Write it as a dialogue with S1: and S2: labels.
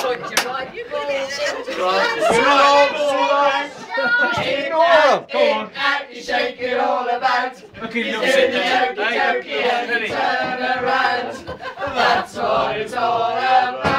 S1: You shake it all about.
S2: Okay, little sit there.
S1: Turn around. That's what it's all about.